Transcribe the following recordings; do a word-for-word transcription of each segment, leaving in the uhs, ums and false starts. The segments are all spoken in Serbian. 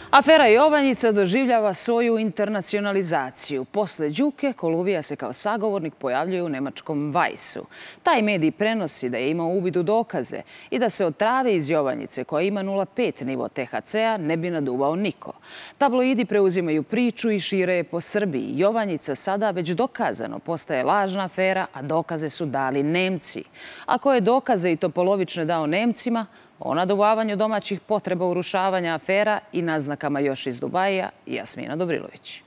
Afera Jovanjica doživljava svoju internacionalizaciju. Posle Đuke, Koluvija se kao sagovornik pojavljuje u nemačkom Weissu. Taj medij prenosi da je imao uvid u dokaze i da se od trave iz Jovanjice, koja ima nula zarez pet nivo te ha ce a, ne bi naduvao niko. Tabloidi preuzimaju priču i šire je po Srbiji. Jovanjica sada već dokazano postaje lažna afera, a dokaze su dali Nemci. Ako je dokaze i to polovične dao Nemcima, o naduvavanju domaćih potreba urušavanja afera i naznakama još iz Dubaija, Jasmina Dobrilović.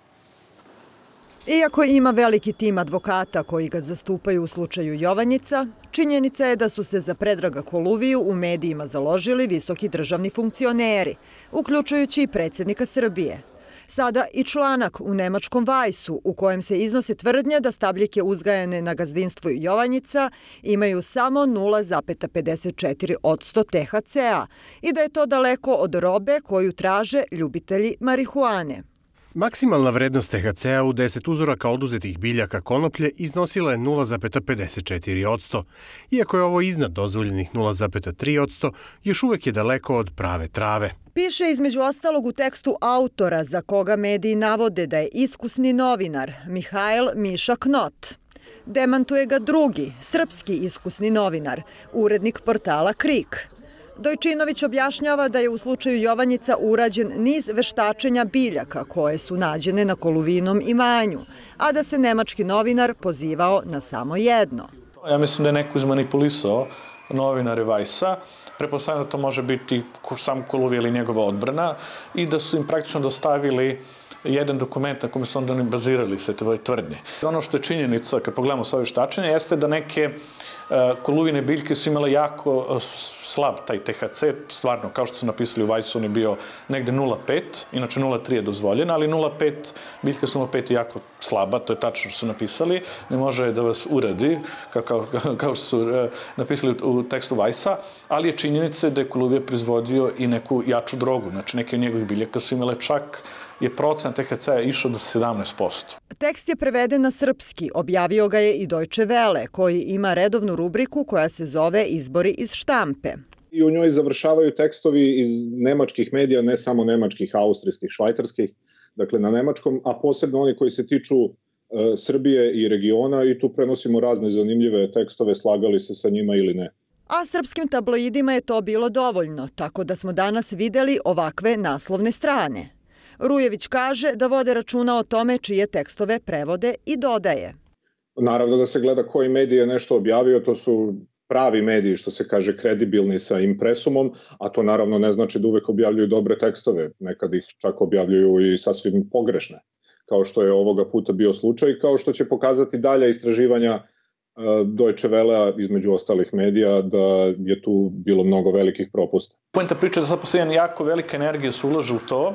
Iako ima veliki tim advokata koji ga zastupaju u slučaju Jovanjica, činjenica je da su se za Predraga Koluviju u medijima založili visoki državni funkcioneri, uključujući i predsjednika Srbije. Sada i članak u nemačkom Weissu u kojem se iznose tvrdnje da stabljike uzgajane na gazdinstvu Jovanjica imaju samo nula zarez pedeset četiri posto te ha ce a i da je to daleko od robe koju traže ljubitelji marihuane. Maksimalna vrednost te ha ce a u deset uzoraka oduzetih biljaka konoplje iznosila je nula zarez pedeset četiri posto. Iako je ovo iznad dozvoljenih nula zarez tri posto, još uvek je daleko od prave trave. Piše između ostalog u tekstu autora za koga mediji navode da je iskusni novinar Mihail Miša Knot. Demantuje ga drugi, srpski iskusni novinar, urednik portala Krik. Dojčinović objašnjava da je u slučaju Jovanjica urađen niz veštačenja biljaka koje su nađene na Koluvijinom imanju, a da se nemački novinar pozivao na samo jedno. Ja mislim da je neko izmanipulisao novinare Weissa. Pretpostavljam da to može biti sam Koluvija ili njegova odbrana i da su im praktično dostavili jedan dokument na kome su onda oni bazirali sve tvoje tvrdnje. Ono što je činjenica, kad pogledamo sve veštačenje, jeste da neke koluvine biljke su imale jako slab taj te ha ce, stvarno, kao što su napisali u Weissu, on je bio negde nula zarez pet, inače nula zarez tri je dozvoljena, ali nula zarez pet, biljka su nula zarez pet jako slaba, to je tačno što su napisali, ne može da vas uradi, kao, kao, kao što su uh, napisali u tekstu Weissa, ali je činjenica da je Koluvija proizvodio i neku jaču drogu, znači neke od njegovih biljaka su imale čak je procenat te ha ce a išao do sedamnaest posto. Tekst je preveden na srpski, objavio ga je i Deutsche Welle, koji ima redovnu rubriku koja se zove Izbori iz štampe. I u njoj završavaju tekstovi iz nemačkih medija, ne samo nemačkih, austrijskih, švajcarskih, dakle na nemačkom, a posebno oni koji se tiču e, Srbije i regiona i tu prenosimo razne zanimljive tekstove, slagali se sa njima ili ne. A srpskim tabloidima je to bilo dovoljno, tako da smo danas videli ovakve naslovne strane. Rujević kaže da vode računa o tome čije tekstove prevode i dodaje. Naravno da se gleda koji medij je nešto objavio, to su pravi mediji, što se kaže kredibilni sa impresumom, a to naravno ne znači da uvek objavljuju dobre tekstove, nekad ih čak objavljuju i sasvim pogrešne, kao što je ovoga puta bio slučaj, kao što će pokazati dalja istraživanja Deutsche Welle, između ostalih medija, da je tu bilo mnogo velikih propusta. Poenta priča da sad posljednja jako velika energija se ulaže u to,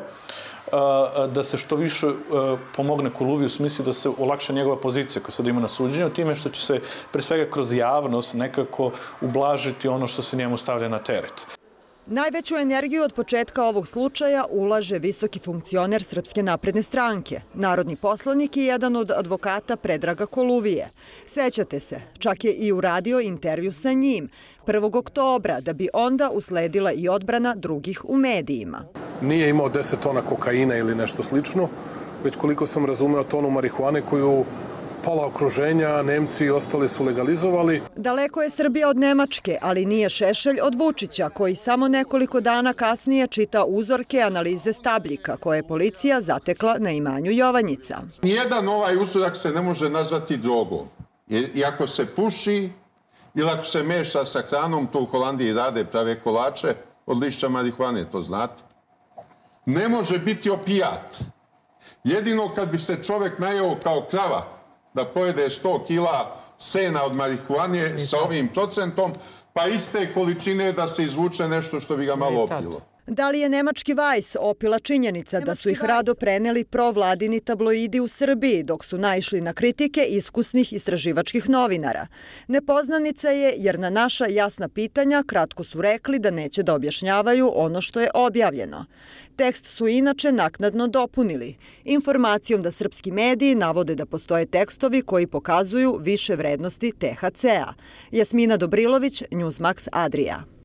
da se što više pomogne Koluviju u smislu da se olakša njegova pozicija koja sad ima na suđenju, time što će se pre svega kroz javnost nekako ublažiti ono što se njemu stavlja na teret. Najveću energiju od početka ovog slučaja ulaže visoki funkcioner Srpske napredne stranke, narodni poslanik i jedan od advokata Predraga Koluvije. Sećate se, čak je i uradio intervju sa njim prvog oktobra, da bi onda usledila i odbrana drugih u medijima. Nije imao deset tona kokaina ili nešto slično, već koliko sam razumeo tonu marihuane koju pola okruženja, Nemci i ostali su legalizovali. Daleko je Srbija od Nemačke, ali nije Šešelj od Vučića, koji samo nekoliko dana kasnije čita uzorke analize stabljika koje je policija zatekla na imanju Jovanjica. Nijedan ovaj uzorak se ne može nazvati drogom. I ako se puši ili ako se meša sa hranom, to u Holandiji rade, prave kolače od lišća marihuane, to znate. Ne može biti opijat. Jedino kad bi se čovek najeo kao krava, da pojede sto kila sena od marihuane sa ovim procentom, pa iste količine da se izvuče nešto što bi ga malo opilo. Da li je nemački Weiss opila činjenica da su ih rado preneli provladini tabloidi u Srbiji, dok su naišli na kritike iskusnih istraživačkih novinara? Nepoznanica je jer na naša jasna pitanja kratko su rekli da neće da objašnjavaju ono što je objavljeno. Tekst su inače naknadno dopunili, informacijom da srpski mediji navode da postoje tekstovi koji pokazuju više vrednosti te ha ce a. Jasmina Dobrilović, Newsmax Adria.